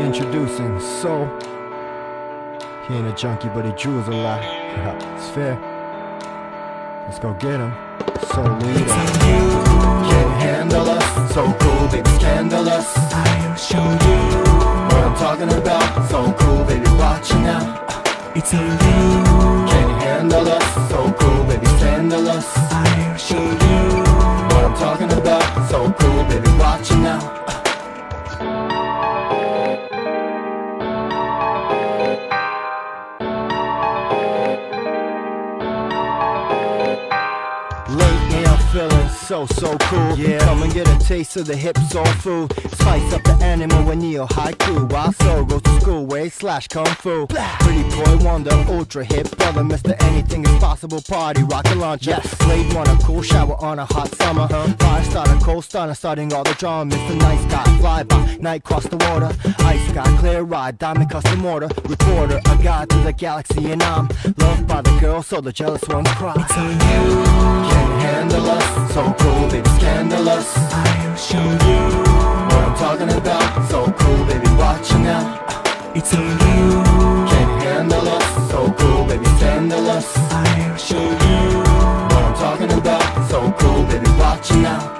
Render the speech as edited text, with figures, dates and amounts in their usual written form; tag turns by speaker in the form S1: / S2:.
S1: Introducing Soul. He ain't a junkie, but he drews a lot. It's fair. Let's go get him. So lead up. Can't handle us. So cool, baby, scandalous.
S2: I'll show you
S1: what I'm talking about. So cool, baby, watch it now.
S2: It's on you.
S1: Can't handle us. So cool, baby, scandalous.
S2: I'll show you
S1: what I'm talking about. So cool, baby, watch it now. Lately I'm feeling so cool. Yeah. Come and get a taste of the hip soul food. Spice up the animal with neo haiku. While soul goes to school way / kung fu. Pretty boy wonder, ultra hip brother, Mr. Anything is possible party rocket launcher. Yes. Blade want a cool shower on a hot summer. Fire starter, cold starter, starting all the drama. Mr. Nice Guy, fly by night, cross the water. Ice guy, clear ride, diamond custom order. Recorder, a guide to the galaxy, and I'm loved by the girl, so the jealous ones cry.
S2: It's on you.
S1: Can't handle us, so cool, baby, scandalous.
S2: I'll show you
S1: what I'm talking about. So cool, baby, watch it now.
S2: It's on you.
S1: Can't handle us, so cool, baby, scandalous.
S2: I'll show you
S1: what I'm talking about. So cool, baby, watch it now.